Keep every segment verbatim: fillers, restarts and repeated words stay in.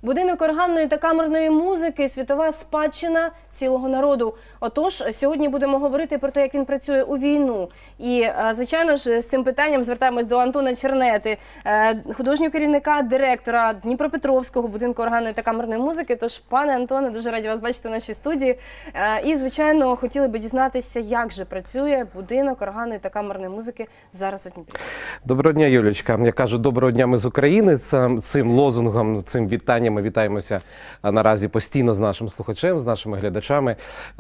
Будинок органної та камерної музики – світова спадщина цілого народу. Отож, сьогодні будемо говорити про те, як він працює у війну. І, звичайно ж, з цим питанням звертаємось до Антона Чернети, художнього керівника, директора Дніпропетровського будинку органної та камерної музики. Тож, пане Антоне, дуже раді вас бачити в нашій студії. І, звичайно, хотіли би дізнатися, як же працює будинок органної та камерної музики зараз у Дніпрі. Доброго дня, Юлічка. Я кажу, доброго дня, ми з України. Цим лозунгом, цим вітанням ми вітаємося наразі постійно з нашим слухачем, з нашими глядачами.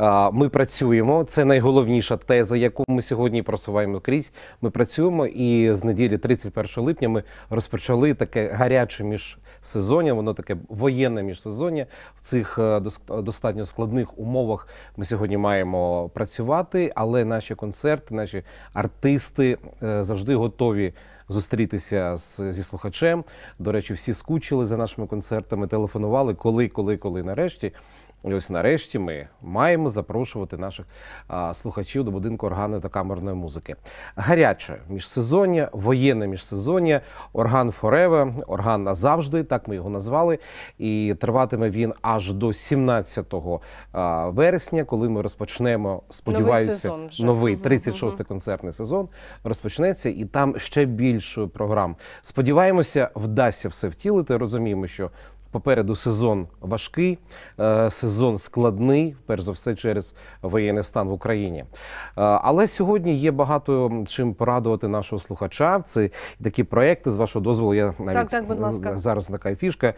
Ми працюємо. Це найголовніша теза, яку ми сьогодні просуваємо крізь. Ми працюємо, і з неділі тридцять першого липня ми розпочали таке гаряче міжсезоння, воно таке воєнне міжсезоння. В цих достатньо складних умовах ми сьогодні маємо працювати, але наші концерти, наші артисти завжди готові зустрітися з, зі слухачем. До речі, всі скучили за нашими концертами, телефонували, коли, коли, коли, нарешті. І ось нарешті ми маємо запрошувати наших а, слухачів до будинку органної та камерної музики. Гаряче міжсезоння, воєнне міжсезоння, орган Forever, орган назавжди, так ми його назвали. І триватиме він аж до сімнадцятого вересня, коли ми розпочнемо, сподіваюся, новий, новий тридцять шостий концертний сезон розпочнеться, і там ще більше програм. Сподіваємося, вдасться все втілити. Розуміємо, що попереду сезон важкий, сезон складний, перш за все через воєнний стан в Україні. Але сьогодні є багато чим порадувати нашого слухача. Це такі проекти, з вашого дозволу, я навіть так, так, будь ласка. Зараз така фішка.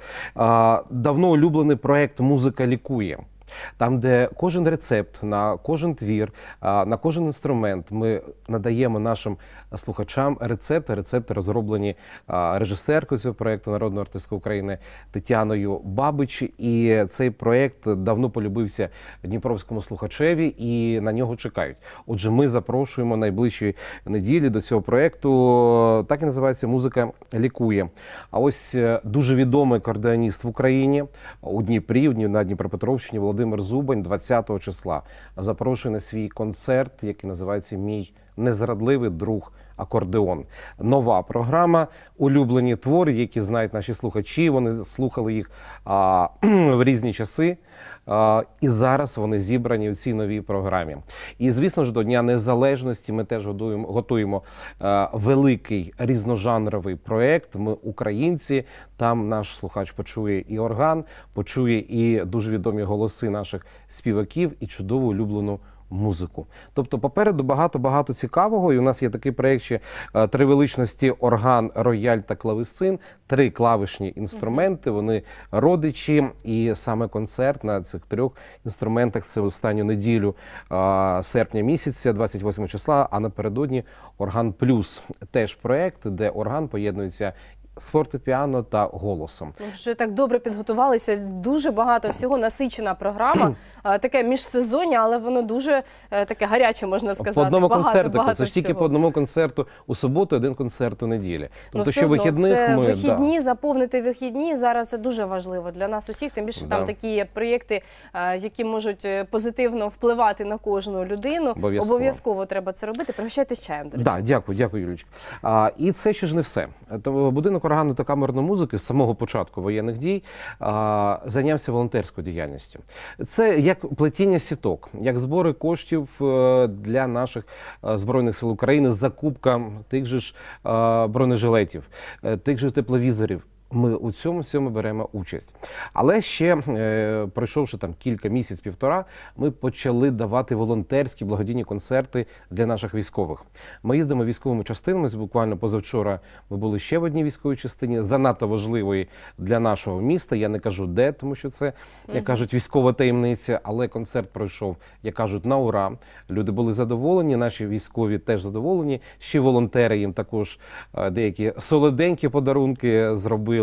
Давно улюблений проект «Музика лікує». Там, де кожен рецепт, на кожен твір, на кожен інструмент ми надаємо нашим слухачам рецепти. Рецепти розроблені режисеркою цього проєкту, народною артисткою України Тетяною Бабич. І цей проєкт давно полюбився дніпровському слухачеві і на нього чекають. Отже, ми запрошуємо найближчі неділі до цього проєкту. Так і називається «Музика лікує». А ось дуже відомий акордеоніст в Україні, у Дніпрі, на Дніпропетровщині, Володимир Зубань двадцятого числа запрошує на свій концерт, який називається «Мій незрадливий друг акордеон». Нова програма, улюблені твори, які знають наші слухачі, вони слухали їх а, в різні часи. Uh, і зараз вони зібрані у цій новій програмі. І, звісно ж, до Дня Незалежності ми теж готуємо, готуємо uh, великий різножанровий проєкт. Ми українці, там наш слухач почує і орган, почує і дуже відомі голоси наших співаків, і чудову улюблену музику. Тобто попереду багато-багато цікавого, і у нас є такий проєкт ще три величності: орган, рояль та клавесин, три клавішні інструменти, вони родичі, і саме концерт на цих трьох інструментах це останню неділю серпня місяця, двадцять восьмого числа, а напередодні «Орган Плюс». Теж проєкт, де орган поєднується з фортепіано та голосом. Вже так добре підготувалися, дуже багато всього, насичена програма, таке міжсезоння, але воно дуже таке гаряче, можна сказати. По одному багато, концерту, багато це ж тільки по одному концерту у суботу, один концерт у неділі. Тобто, ну, що вихідних це ми... вихідні, да. заповнити вихідні зараз це дуже важливо для нас усіх, тим більше да. там такі є проєкти, які можуть позитивно впливати на кожну людину. Обов'язково, Обов'язково треба це робити. Пригощайтесь чаєм, до речі. Да, дякую, дякую, Юлічка. А, і це ще ж не все. Будинок органної та камерної музики з самого початку воєнних дій а, зайнявся волонтерською діяльністю. Це як плетіння сіток, як збори коштів для наших Збройних сил України, закупка тих же ж а, бронежилетів, тих же тепловізорів. Ми у цьому всьому беремо участь. Але ще, е, пройшовши там кілька місяців, півтора, ми почали давати волонтерські благодійні концерти для наших військових. Ми їздимо військовими частинами, буквально позавчора ми були ще в одній військовій частині, занадто важливої для нашого міста. Я не кажу де, тому що це, як кажуть, військова таємниця, але концерт пройшов, як кажуть, на ура. Люди були задоволені, наші військові теж задоволені. Ще волонтери їм також деякі солоденькі подарунки зробили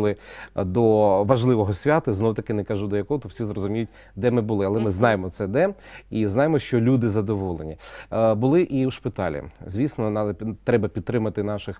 до важливого свята, знов таки не кажу до якого, то всі зрозуміють, де ми були. Але ми знаємо це де, і знаємо, що люди задоволені. Були і у шпиталі. Звісно, треба підтримати наших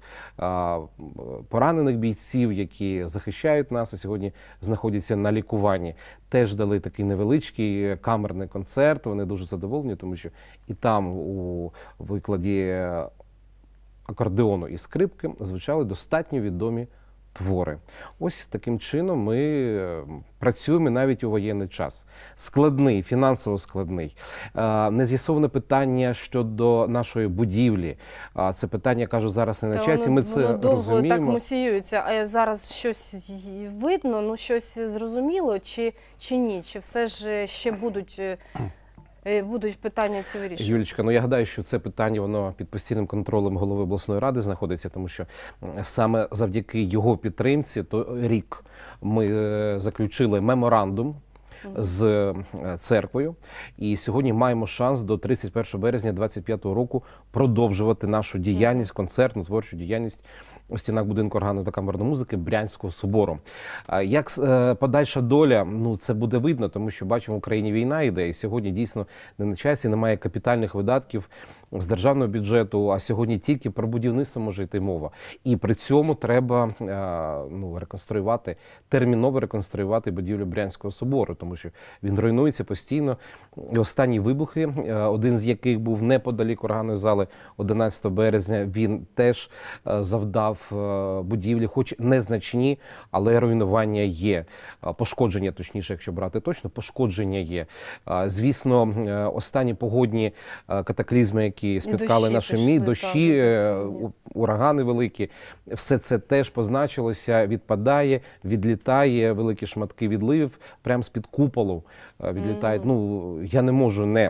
поранених бійців, які захищають нас, і сьогодні знаходяться на лікуванні. Теж дали такий невеличкий камерний концерт, вони дуже задоволені, тому що і там у викладі акордеону і скрипки звучали достатньо відомі твори. Ось таким чином ми е, працюємо навіть у воєнний час. Складний, фінансово складний. Е, Не з'ясоване питання щодо нашої будівлі. А це питання, я кажу, зараз не на Та часі, воно, ми це воно довго так розуміємо. мусіюється. А зараз щось й- видно, ну щось зрозуміло чи, чи ні? Чи все ж ще будуть, е, е, будуть питання ці вирішувати? Юлічка, ну я гадаю, що це питання воно під постійним контролем голови обласної ради знаходиться, тому що м, саме завдяки його підтримці, то рік ми е, заключили меморандум з е, церквою, і сьогодні маємо шанс до тридцять першого березня двадцять п'ятого року продовжувати нашу діяльність, концертну, творчу діяльність у стінах будинку органу та камерної музики Брянського собору. А Як е, подальша доля, ну це буде видно, тому що бачимо, в Україні війна йде, і сьогодні дійсно не на часі, немає капітальних видатків з державного бюджету, а сьогодні тільки про будівництво може йти мова. І при цьому треба е, ну, реконструювати, терміново реконструювати будівлю Брянського собору, тому що він руйнується постійно. І останні вибухи, е, один з яких був неподалік органної зали одинадцятого березня, він теж е, завдав е, будівлі, хоч незначні, але руйнування є. Е, Пошкодження, точніше, якщо брати точно, пошкодження є. Е, Звісно, е, останні погодні е, катаклізми, які спіткали дощі наші пішли, мі, так, дощі, і е, осінні. у- урагани великі, все це теж позначилося, відпадає, відлітає, великі шматки відливів, прямо з-під куполу е, відлітають. Ну, я не можу не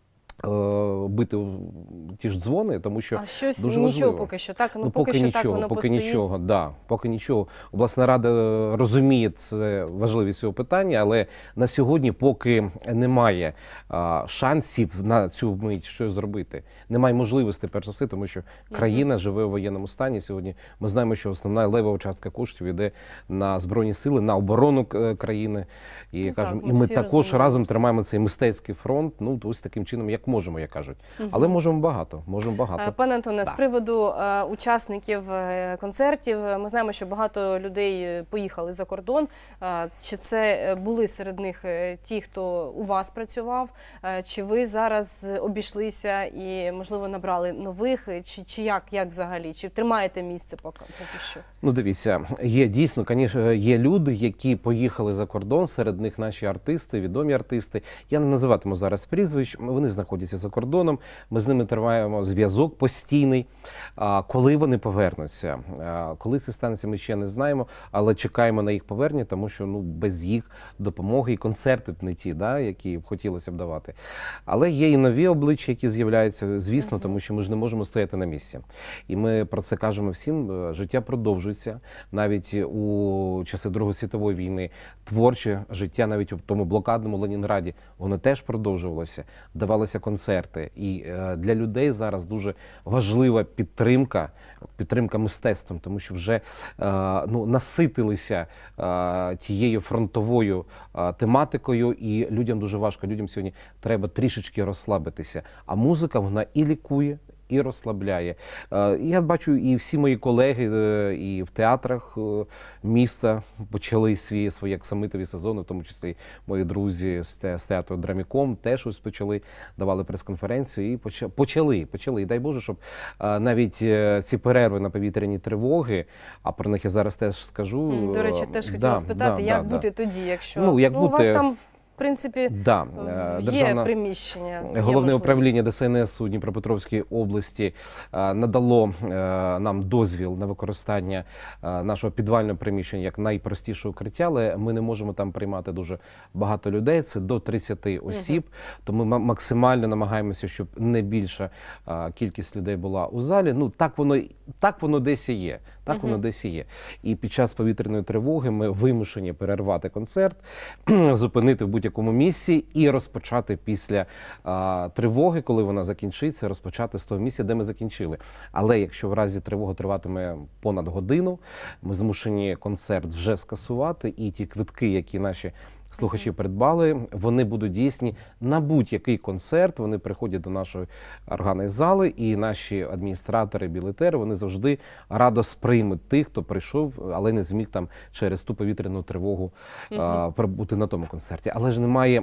е, бити у ті ж дзвони, тому що А щось дуже нічого важливо. поки що, так? Ну, Ну, поки, поки що нічого, так воно поки постоїть. нічого, да, поки нічого. Обласна рада е, розуміє це важливість цього питання, але на сьогодні, поки немає а, шансів на цю мить щось зробити, немає можливості, перш за все, тому що країна живе у воєнному стані. Сьогодні ми знаємо, що основна левова частка коштів йде на Збройні сили, на оборону е, країни. І, Ну, кажемо, так, і ми ми всі також розуміємо разом це. тримаємо цей мистецький фронт, ну, ось таким чином, як можемо, як кажуть. Але можемо багато, можемо багато. Е, Пане Антоне, з Так. приводу е, учасників е, концертів, е, ми знаємо, що багато людей е, поїхали за кордон. Е, Чи це е, були серед них е, ті, хто у вас працював? Е, Чи ви зараз обійшлися і, можливо, набрали нових? Е, Чи, чи як, як взагалі? Чи тримаєте місце поки, поки що? Ну, дивіться, є дійсно, звісно, є люди, які поїхали за кордон, серед них наші артисти, відомі артисти. Я не називатиму зараз прізвищ, вони знаходяться за кордоном, ми з ними триваємо зв'язок постійний. А коли вони повернуться, а коли це станеться, ми ще не знаємо, але чекаємо на їх повернення, тому що ну, без їх допомоги і концерти б не ті, да, які б хотілося б давати. Але є і нові обличчя, які з'являються, звісно, тому що ми ж не можемо стояти на місці. І ми про це кажемо всім, життя продовжується. Навіть у часи Другої світової війни творче життя, навіть у тому блокадному Ленінграді, воно теж продовжувалося, давалися концерти. І е, для людей зараз дуже важлива підтримка, підтримка мистецтвом, тому що вже е, ну, наситилися е, тією фронтовою е, тематикою, і людям дуже важко. Людям сьогодні треба трішечки розслабитися. А музика, вона і лікує, і розслабляє. Е, і Я бачу, і всі мої колеги е, і в театрах е, міста почали свої, свої аксамитові сезони, в тому числі мої друзі з те- з театру Драміком теж ось почали, давали прес-конференцію і поча- почали, почали. І дай Боже, щоб е, навіть е, ці перерви на повітряні тривоги, а про них я зараз теж скажу. М, До речі, е, теж да, хотіла спитати, да, як да, бути да. тоді, якщо Ну, як у вас бути- там, в принципі, Да, е, є державна... приміщення. є Головне можливість. управління Д С Н С у Дніпропетровській області е, надало е, нам дозвіл на використання е, нашого підвального приміщення як найпростіше укриття, але ми не можемо там приймати дуже багато людей, це до тридцяти осіб, тому ми максимально намагаємося, щоб не більша е, кількість людей була у залі. Ну, так воно, так воно десь і є. Так воно десь і є. І під час повітряної тривоги ми вимушені перервати концерт, зупинити в будь-якому місці і розпочати після а, тривоги, коли вона закінчиться, розпочати з того місця, де ми закінчили. Але якщо в разі тривога триватиме понад годину, ми змушені концерт вже скасувати, і ті квитки, які наші слухачі придбали, вони будуть дійсні на будь-який концерт. Вони приходять до нашої органної зали, і наші адміністратори, білетери, вони завжди радо сприймуть тих, хто прийшов, але не зміг там через ту повітряну тривогу а, бути на тому концерті. Але ж немає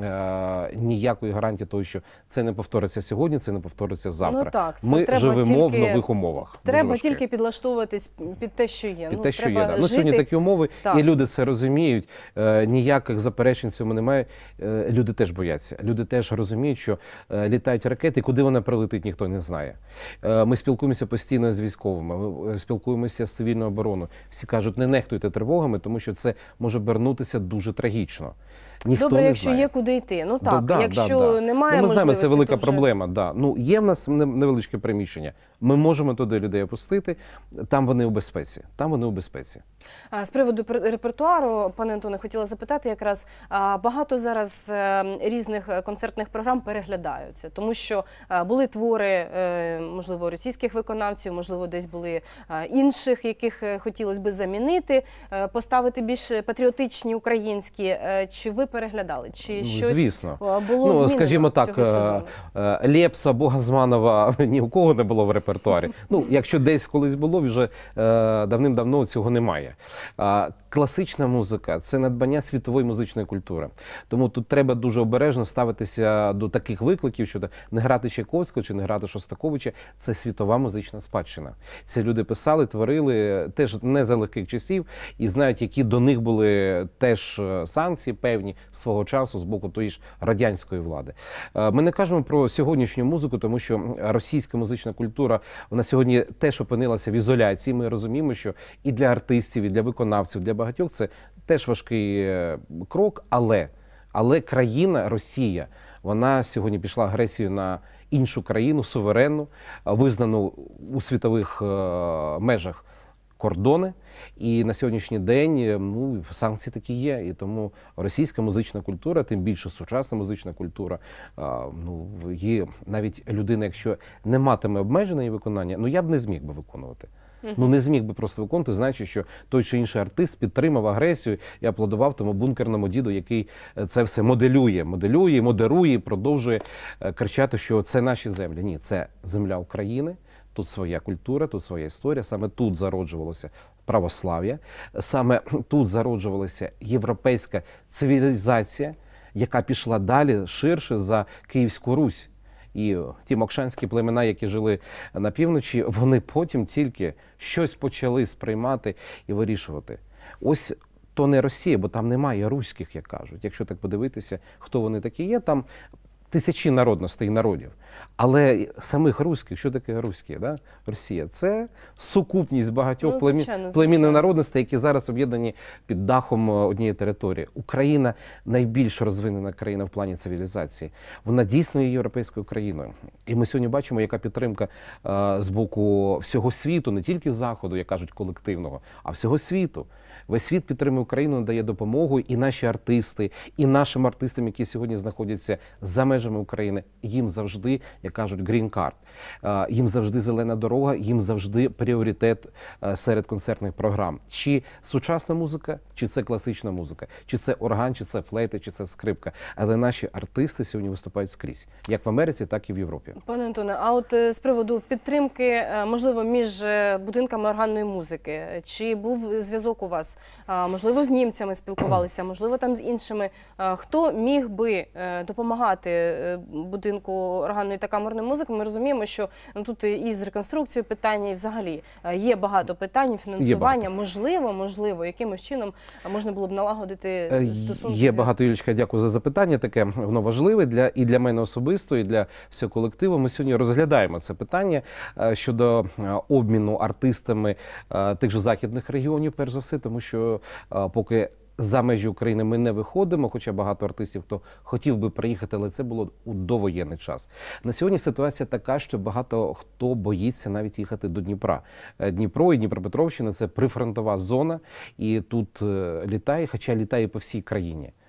а, ніякої гарантії того, що це не повториться сьогодні, це не повториться завтра. Ну, так, це Ми треба живемо тільки, в нових умовах. Треба тільки підлаштовуватись під те, що є. Під ну, те, що треба є. Да. Ну, жити. сьогодні такі умови, Так. і люди це розуміють. Е, ніяких заперечень в цьому немає. Е, люди теж бояться. Люди теж розуміють, що е, літають ракети, і куди вона прилетить, ніхто не знає. Е, ми спілкуємося постійно з військовими, ми спілкуємося з цивільною обороною. Всі кажуть, не нехтуйте тривогами, тому що це може обернутися дуже трагічно. Ніхто Добре, не якщо знає. є куди йти. Ну так, Да, да, якщо да, да. немає ну, ми знаємо, можливості, це велика то вже... проблема. Да. Ну, є в нас не- невеличке приміщення. Ми можемо туди людей опустити. Там вони у безпеці. Там вони у безпеці. А, З приводу пер- репертуару, пане Антоне, хотіла запитати якраз, а, багато зараз е, різних е, концертних програм переглядаються, тому що е, були твори, е, можливо, російських виконавців, можливо, десь були е, інших, яких е, хотілося би замінити, е, поставити більш патріотичні українські. Е, Чи ви переглядали? Чи Ну, щось звісно. е, було Ну, змінено скажімо так, цього е, сезону? е, Лепса, Богозманова ні у кого не було в репертуарі. Ну, якщо десь колись було, вже е, давним-давно цього немає. А, класична музика – це надбання світової музичної культури. Тому тут треба дуже обережно ставитися до таких викликів, що не грати Чайковського чи не грати Шостаковича – це світова музична спадщина. Ці люди писали, творили теж не за легких часів і знають, які до них були теж санкції певні свого часу з боку тої ж радянської влади. Е, Ми не кажемо про сьогоднішню музику, тому що російська музична культура, вона сьогодні теж опинилася в ізоляції. Ми розуміємо, що і для артистів, і для виконавців, для багатьох це теж важкий е, крок, але, але країна, Росія, вона сьогодні пішла агресією на іншу країну, суверенну, визнану у світових е, межах кордони. І на сьогоднішній день ну, санкції такі є. І тому російська музична культура, тим більше сучасна музична культура, а, ну, її навіть людина, якщо не матиме обмежене її виконання, ну я б не зміг би виконувати. Ну не зміг би просто виконувати, знаючи, що той чи інший артист підтримав агресію і аплодував тому бункерному діду, який це все моделює, моделює, модерує, продовжує кричати, що це наші землі. Ні, це земля України. Тут своя культура, тут своя історія. Саме тут зароджувалося православ'я, саме тут зароджувалася європейська цивілізація, яка пішла далі, ширше за Київську Русь. І ті мокшанські племена, які жили на півночі, вони потім тільки щось почали сприймати і вирішувати. Ось то не Росія, бо там немає руських, як кажуть. Якщо так подивитися, хто вони такі є, там тисячі народностей і народів. Але самих руських, що таке руські, да? Росія? Це сукупність багатьох Ну, племін, звичайно, племін і звичайно. народностей, які зараз об'єднані під дахом однієї території. Україна найбільш розвинена країна в плані цивілізації. Вона дійсно є європейською країною. І ми сьогодні бачимо, яка підтримка е, з боку всього світу, не тільки Заходу, як кажуть, колективного, а всього світу. Весь світ підтримує Україну, надає допомогу, і наші артисти, і нашим артистам, які сьогодні знаходяться за межами України, їм завжди, як кажуть, green card. Е, їм завжди зелена дорога, їм завжди пріоритет е, серед концертних програм. Чи сучасна музика, чи це класична музика, чи це орган, чи це флейта, чи це скрипка. Але наші артисти сьогодні виступають скрізь, як в Америці, так і в Європі. Пане Антоне, а от е, з приводу підтримки, е, можливо, між е, будинками органної музики, чи був зв'язок у вас? А, можливо, з німцями спілкувалися, можливо, там з іншими. А, хто міг би е, допомагати е, будинку органної та камерної музики? Ми розуміємо, що ну, тут і з реконструкцією питання, і взагалі е, є багато питань, фінансування. Можливо, можливо, якимось чином можна було б налагодити стосунки. Є зв'язки? багато, Юлічка, дякую за запитання. Таке воно важливе для і для мене особисто, і для всього колективу. Ми сьогодні розглядаємо це питання е, щодо е, обміну артистами е, тих же західних регіонів, перш за все, тому що е, поки за межі України ми не виходимо, хоча багато артистів, хто хотів би приїхати, але це було у довоєнний час. На сьогодні ситуація така, що багато хто боїться навіть їхати до Дніпра. Е, Дніпро і Дніпропетровщина – це прифронтова зона, і тут е, літає, хоча літає по всій країні.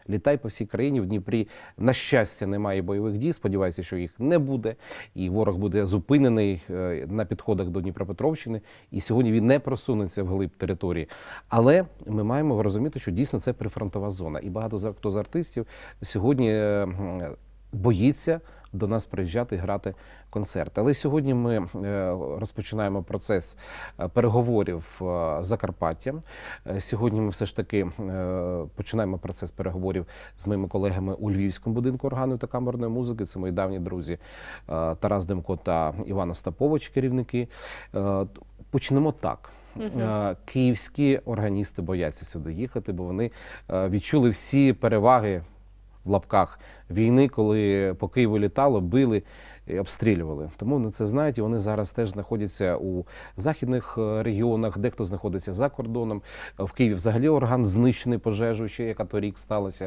літай по всій країні. В Дніпрі, на щастя, немає бойових дій. Сподіваюся, що їх не буде. І ворог буде зупинений на підходах до Дніпропетровщини. І сьогодні він не просунеться вглиб території. Але ми маємо розуміти, що дійсно це прифронтова зона. І багато хто з артистів сьогодні боїться до нас приїжджати і грати концерти. Але сьогодні ми розпочинаємо процес переговорів з Закарпаттям. Сьогодні ми все ж таки починаємо процес переговорів з моїми колегами у Львівському будинку органної та камерної музики. Це мої давні друзі Тарас Демко та Іван Остапович, керівники. Почнемо так. Uh-huh. Київські органісти бояться сюди їхати, бо вони відчули всі переваги в лапках війни, коли по Києву літало, били і обстрілювали. Тому вони це знають, і вони зараз теж знаходяться у західних регіонах, дехто знаходиться за кордоном. В Києві взагалі орган знищений пожежою, ще яка торік сталася.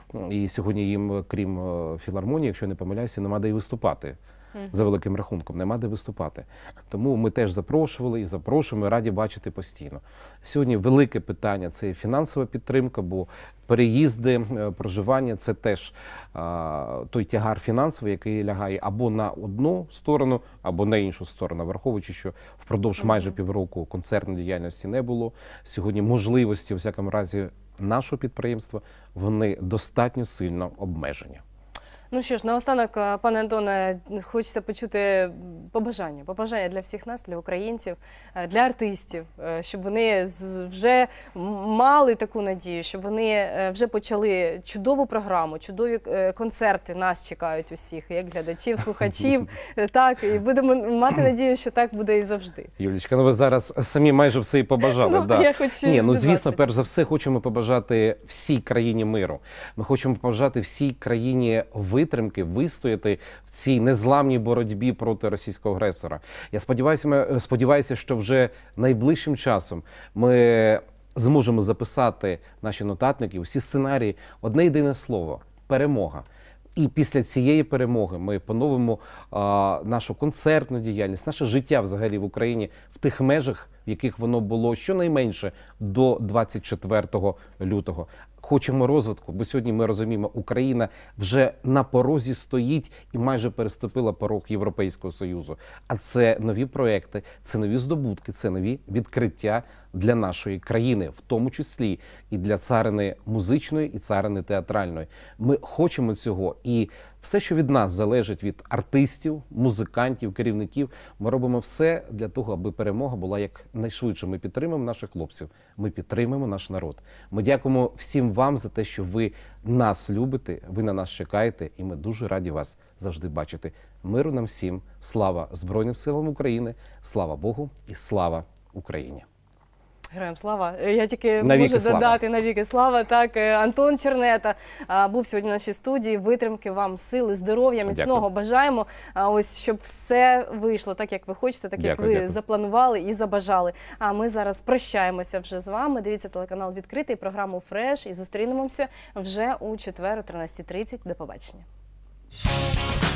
І сьогодні їм, крім філармонії, якщо я не помиляюся, нема де й виступати. За великим рахунком, нема де виступати. Тому ми теж запрошували і запрошуємо, і раді бачити постійно. Сьогодні велике питання – це фінансова підтримка, бо переїзди, проживання – це теж а, той тягар фінансовий, який лягає або на одну сторону, або на іншу сторону. Враховуючи, що впродовж майже півроку концертної діяльності не було, сьогодні можливості, у всякому разі, нашого підприємства, вони достатньо сильно обмежені. Ну що ж, наостанок, пане Антоне, хочеться почути побажання. Побажання для всіх нас, для українців, для артистів, щоб вони вже мали таку надію, щоб вони вже почали чудову програму, чудові концерти нас чекають усіх, як глядачів, слухачів. Так, і будемо мати надію, що так буде і завжди. Юлічка, ну ви зараз самі майже все і побажали. Ну, да. я хочу Ні, ну звісно, перш за все, хочемо побажати всій країні миру. Ми хочемо побажати всій країні витримки, вистояти в цій незламній боротьбі проти російського агресора. Я сподіваюся, сподіваюся, що вже найближчим часом ми зможемо записати наші нотатники, усі сценарії, одне єдине слово – перемога. І після цієї перемоги ми поновимо а, нашу концертну діяльність, наше життя взагалі в Україні в тих межах, в яких воно було щонайменше до двадцять четвертого лютого. Хочемо розвитку, бо сьогодні ми розуміємо, Україна вже на порозі стоїть і майже переступила порог Європейського Союзу. А це нові проекти, це нові здобутки, це нові відкриття для нашої країни, в тому числі і для царини музичної, і царини театральної. Ми хочемо цього, і все, що від нас залежить, від артистів, музикантів, керівників, ми робимо все для того, аби перемога була якнайшвидше. Ми підтримуємо наших хлопців, ми підтримуємо наш народ. Ми дякуємо всім вам за те, що ви нас любите, ви на нас чекаєте, і ми дуже раді вас завжди бачити. Миру нам всім, слава Збройним силам України, слава Богу і слава Україні. Героям слава. Я тільки навіки можу слава. додати навіки слава. Так, Антон Чернета був сьогодні в нашій студії. Витримки вам, сили, здоров'я, міцного Дякую. бажаємо. Ось, щоб все вийшло так, як ви хочете, так, Дякую, як ви дякую. запланували і забажали. А ми зараз прощаємося вже з вами. Дивіться телеканал «Відкритий», програму «Фреш» і зустрінемося вже у четвер о тринадцятій тридцять. До побачення.